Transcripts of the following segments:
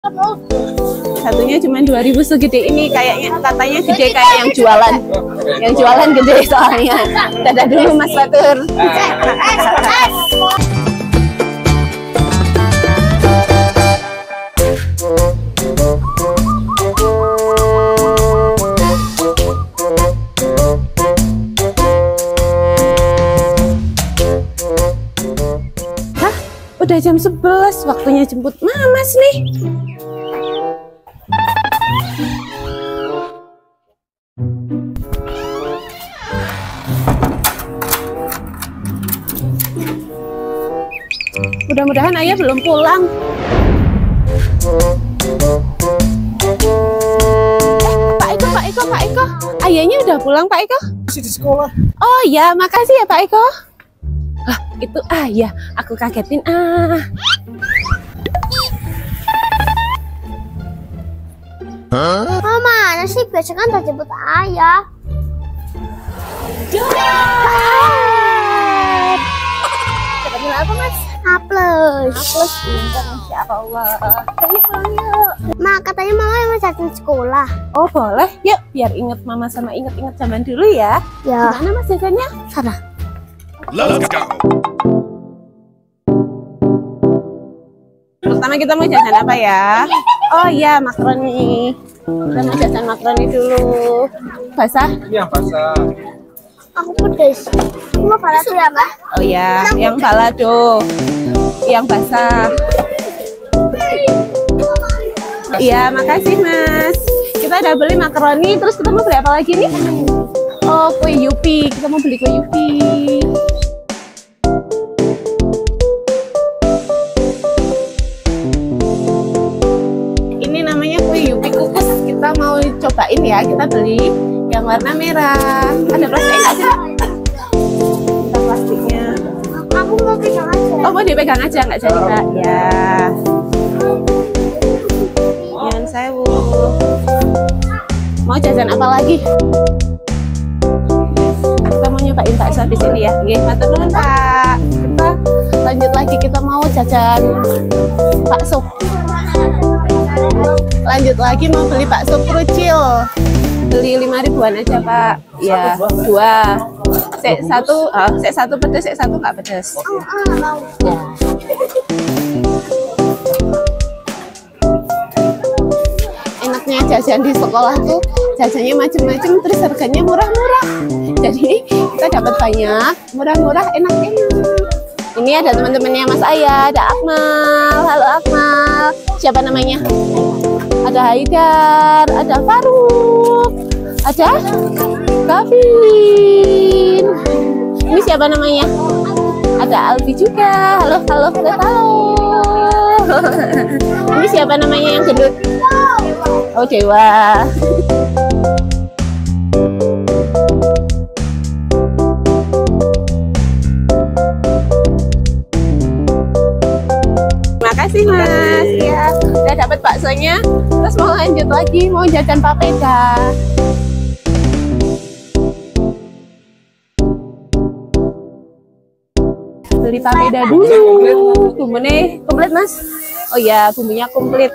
Satunya cuma 2.000 segede ini, kayaknya katanya gede kayak yang jualan. Yang jualan gede soalnya. Dadah dulu Mas Batur. Hah? Udah jam 11, waktunya jemput Mamas nih. Mudah-mudahan ayah belum pulang. Pak Eko. Ayahnya udah pulang, Pak Eko? Masih di sekolah. Oh ya, makasih ya Pak Eko. Ah, itu ayah, aku kagetin. Mama, mana sih? Biasa kan udah jemput ayah. Dapatnya apa, Mas? A plus. Pintar, Masya Allah. Yuk pulang yuk. Ma, katanya mama yang mau jajan sekolah. Oh boleh, yuk biar inget Mama sama inget-inget zaman dulu ya. Ya. Mana Mas jajannya? Sana. Let's go. Pertama kita mau jajan apa ya? Oh iya, makaroni. Kita mau jajan makaroni dulu. Basah? Ini yang basah. Aku pedes. Mau balado ya, Mbak? Oh iya, yang balado. Yang basah. Iya, makasih Mas. Kita udah beli makaroni, terus kita mau beli apa lagi nih? Oh, kue Yupi. Kita mau beli kue Yupi. Ini namanya kue Yupi kukus. Kita mau cobain ya. Kita beli yang warna merah. Ada plastik nggak sih? Kita plastiknya. Aku mau pegang aja. Oh, mau dipegang aja nggak jadi Kak? Ya. Yang sewu. Mau jajan apa lagi? Kita mau nyobain bakso di sini ya. Nggih, matur nuwun Pak. Kita lanjut lagi, kita mau jajan bakso. Lanjut lagi mau beli bakso krucil. Beli 5.000-an aja Pak. Ya, 2. Sek satu pedes, sek satu nggak pedes. Mau. Ya. Enaknya jajan di sekolah tuh jajannya macem-macem, terus harganya murah-murah. Jadi kita dapat banyak, murah-murah, enak-enak. Ini ada teman-temannya Mas Ayah, ada Akmal. Halo Akmal. Siapa namanya? Ada Haidar, ada Faruk, ada Kevin. Ini siapa namanya? Ada Alfi juga. Halo, halo. Ini siapa namanya yang gendut? Oh, Dewa. Makasih Mas. Ya, udah dapat baksonya. Terus mau lanjut lagi, mau jajan papeda. Beli papeda dulu. Bumbunya komplit Mas. Oh iya, bumbunya komplit.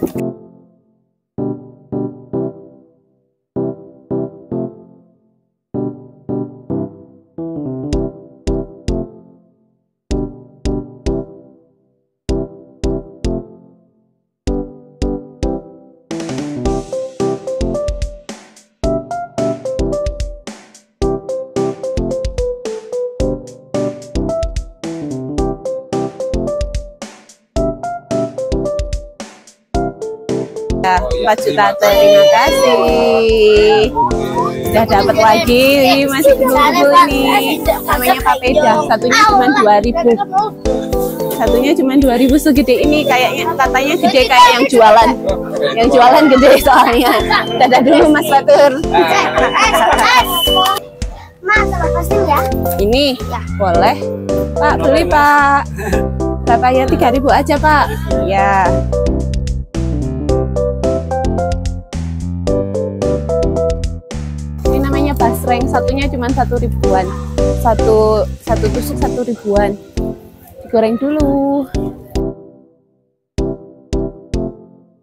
Ya, 4 juta, terima kasih. Sudah dapat lagi, ini masih nunggu nih. Namanya papeda, satunya cuma 2.000. Satunya cuma 2.000 segede ini, kayaknya katanya gede kayak yang jualan. Yang jualan gede soalnya. Dadah dulu Mas Batur. Mas, sama pasir ya? Ini boleh Pak, beli Pak. Berapa ya? 3.000 aja Pak. Ya. Ini namanya basreng, satunya cuma 1.000-an. Satu tusuk 1.000-an. Digoreng dulu.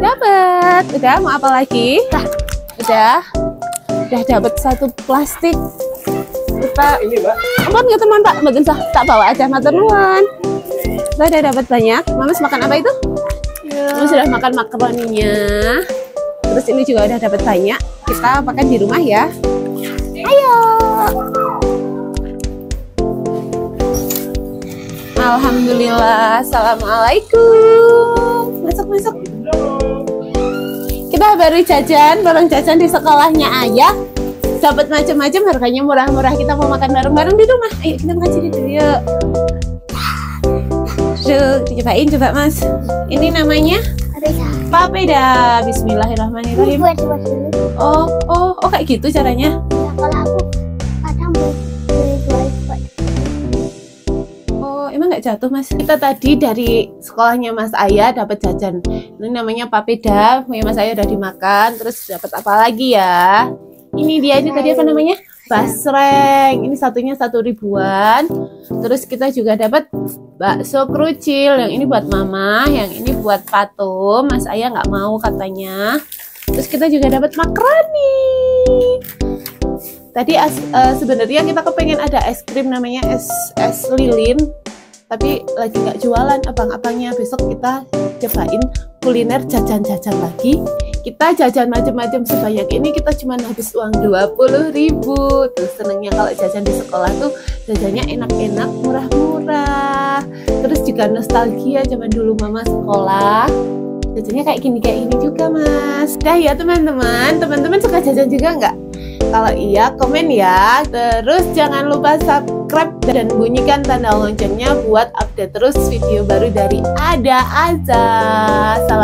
Dapat. Udah, mau apa lagi? Udah dapat satu plastik. Kita Ini Mbak. ampun nggak teman Pak, mboten sah, tak bawa aja matur nuwun. Kita udah dapat banyak. Mamas makan apa itu? Mamas sudah makan makaroninya. Terus ini juga udah dapat banyak. Kita makan di rumah ya. Ayo. Alhamdulillah. Assalamualaikum. Masuk. Kita baru jajan, bareng jajan di sekolahnya Ayah. Dapat macam-macam, harganya murah-murah. Kita mau makan bareng-bareng di rumah. Ayo kita makan sini dulu yuk. Cobain coba Mas. Ini namanya papeda. Bismillahirrahmanirrahim. Buat dulu. Oh kayak gitu caranya. Ya, kalau aku kadang beli buat. Oh, emang nggak jatuh Mas? Kita tadi dari sekolahnya Mas Ayah dapat jajan. Ini namanya papeda. Punya Mas Ayah udah dimakan. Terus dapat apa lagi ya? Ini dia, ini tadi apa namanya? Basreng. Ini satunya 1.000-an. Terus kita juga dapat bakso krucil. Yang ini buat Mama, yang ini buat Patum. Mas Ayah nggak mau katanya. Terus kita juga dapat makaroni. Tadi sebenarnya kita kepengen ada es krim namanya es lilin, tapi lagi nggak jualan abang-abangnya. Besok kita cobain kuliner jajan-jajan lagi. Kita jajan macam-macam sebanyak ini kita cuma habis uang 20.000. Terus senengnya kalau jajan di sekolah tuh jajannya enak-enak, murah-murah. Terus juga nostalgia zaman dulu Mama sekolah. Jajannya kayak gini juga Mas. Dah ya teman-teman suka jajan juga nggak? Kalau iya komen ya. Terus jangan lupa subscribe dan bunyikan tanda loncengnya buat update terus video baru dari Ada Aza. Salam